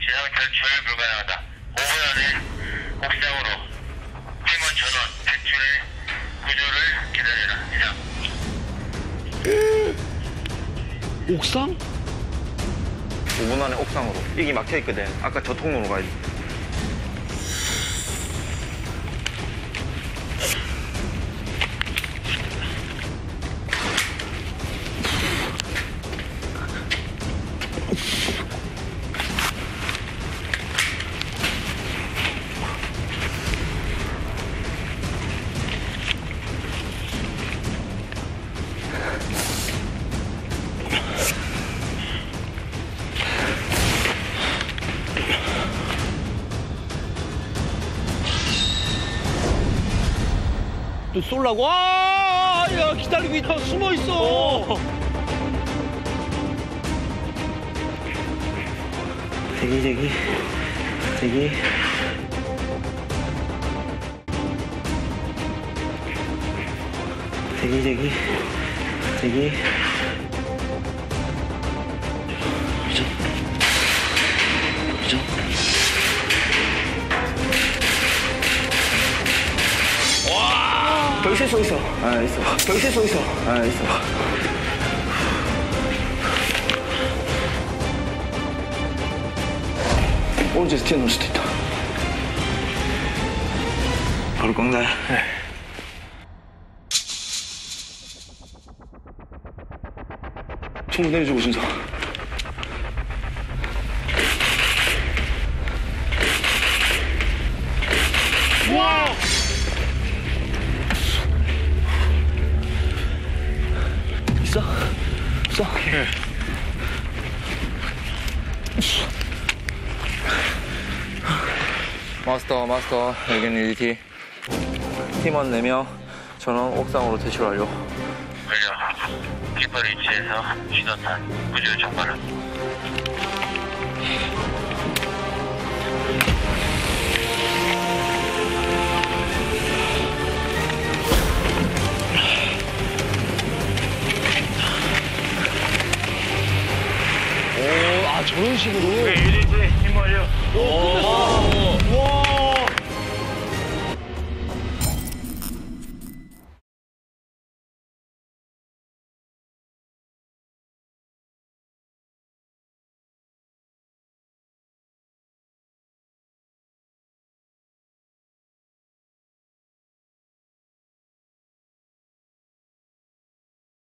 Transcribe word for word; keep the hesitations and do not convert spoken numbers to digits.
지상 탈출 불가능하다. 오 분 안에 옥상으로 팀원 전원 탈출 구조를 기다려라. 이상. 옥상? 오 분 안에 옥상으로. 여기 막혀있거든. 아까 저 통로로 가야 돼. 또 쏠라고? 아, 야, 기다리고 있다. 숨어 있어. 대기, 대기. 대기. 대기, 대기. 대기. 그죠? 그죠? 벽에 서 있어. 아, 있어. 벽에 서 있어. 아, 있어. 오른쪽에서 튀어나올 수도 있다. 바로 꽝날. 네. 총 내려주고 순서. 와! 있어? 있어? 네. 마스터, 마스터. 여기는 일 티. 팀원 네 명. 전원 옥상으로 퇴출 완료. 완료. 깃발 위치에서 신호탄 구조 정발은. 오, 아, 저런 식으로. 유니티 힘 완료. 오, 끝냈어.